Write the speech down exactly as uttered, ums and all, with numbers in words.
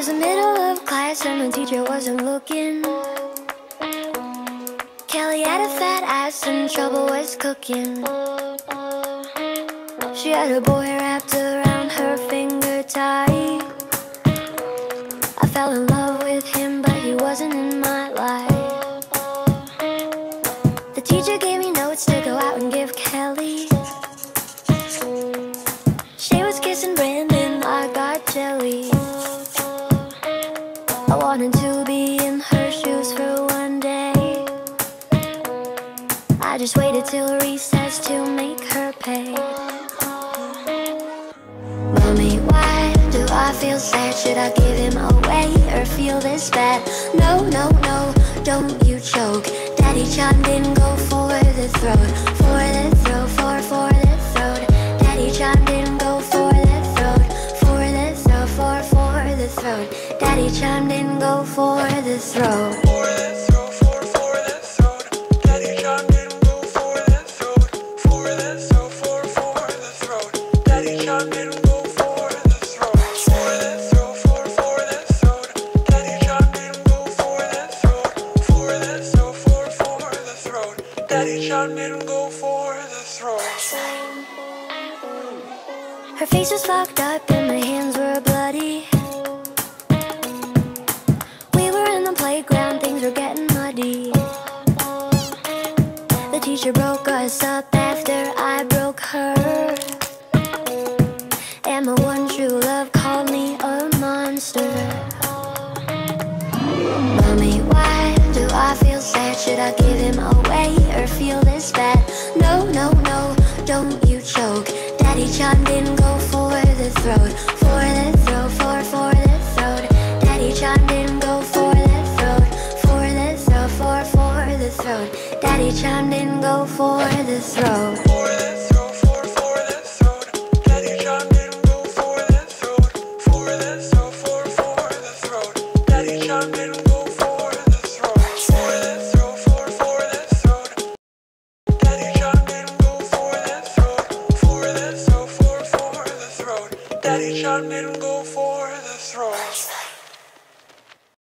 was the middle of class and the teacher wasn't looking. Kelly had a fat ass and trouble was cooking. She had a boy wrapped around her finger tight. I fell in love with him, but he wasn't in my life. The teacher gave me notes to go out and give Kelly. She was kissing Brandon, I got jelly. I wanted to be in her shoes for one day. I just waited till recess to make her pay. Mommy, why do I feel sad? Should I give him away or feel this bad? No, no, no, don't you choke. Daddy chimed in, go for the throat. For the throat, for, for the throat. Daddy chimed in, go for the throat. For the throat, for, for the throat. Daddy chimed in, go for the throat. For the throat, for, for the throat. Daddy chimed in, go for the throat. For the throat, for, for the throat. Daddy chimed in, go for the throat. For the throat, for, for the throat. Daddy chimed in, go for the throat. For the throat, for, for the throat. Daddy chimed in, go for the throat. Her face was fucked up and my hands were bloody. We were in the playground, things were getting muddy. The teacher broke us up after I broke her. And my one true love called me a monster. Mommy, why do I feel sad? Should I give him away or feel this bad? No, no, no, don't you choke. Daddy chimed in, go for the throat. For the throat, for, for the throat. Daddy chimed in, go for the throat. For the throat, for, for the throat. Daddy chimed in, go for the throat.